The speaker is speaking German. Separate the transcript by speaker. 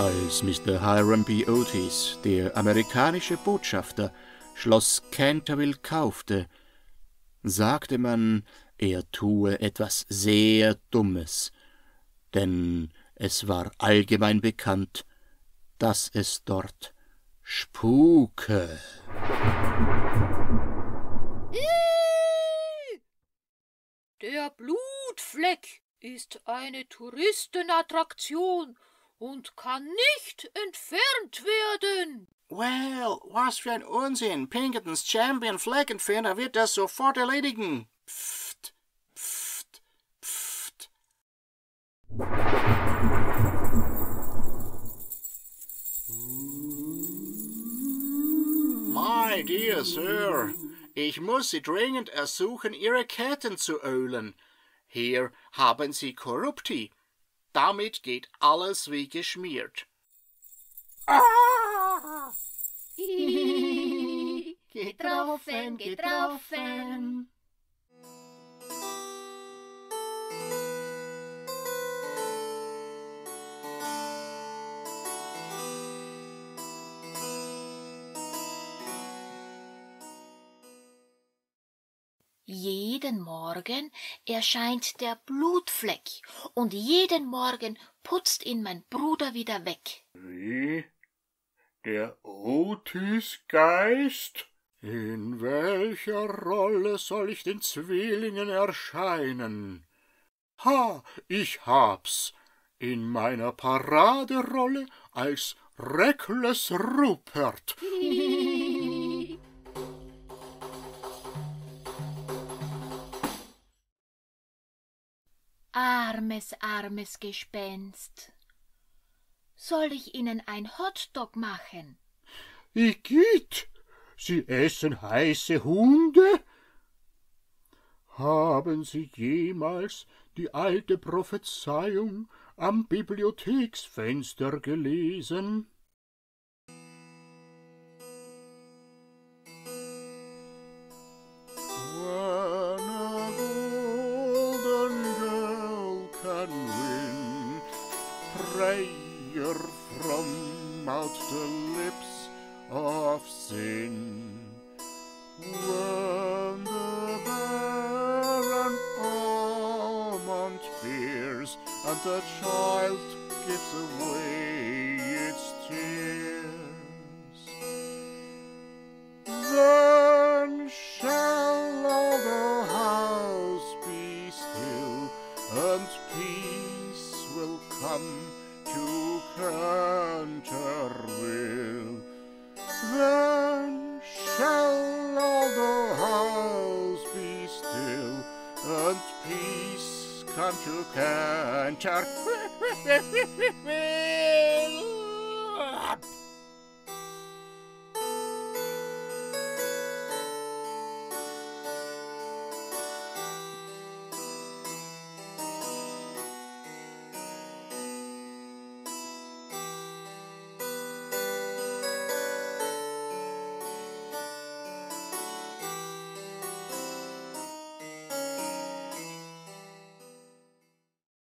Speaker 1: Als Mr. Hiram B. Otis, der amerikanische Botschafter, Schloss Canterville kaufte, sagte man, er tue etwas sehr Dummes, denn es war allgemein bekannt, dass es dort spuke.
Speaker 2: Der Blutfleck ist eine Touristenattraktion und kann nicht entfernt werden.
Speaker 3: Well, was für ein Unsinn. Pinkertons Champion Fleckentferner wird das sofort erledigen. Pfft, pfft, pfft. My dear Sir, ich muss Sie dringend ersuchen, Ihre Ketten zu ölen. Hier haben Sie Corrupti. Damit geht alles wie geschmiert. Ah!
Speaker 2: Getroffen, getroffen. Jeden Morgen erscheint der Blutfleck und jeden Morgen putzt ihn mein Bruder wieder weg.
Speaker 3: Wie? Der Otis-Geist? In welcher Rolle soll ich den Zwillingen erscheinen? Ha, ich hab's! In meiner Paraderolle als Reckless Rupert.
Speaker 2: Armes Gespenst. Soll ich Ihnen ein Hotdog machen?
Speaker 3: Igitt, Sie essen heiße Hunde? Haben Sie jemals die alte Prophezeiung am Bibliotheksfenster gelesen? When a golden girl can win prayer from out the lips of sin, when the barren almond bears and the child gives away its tears, then shall all the house be still, and peace will come to Canterville. Then shall all the house be still, and peace come to Canterville.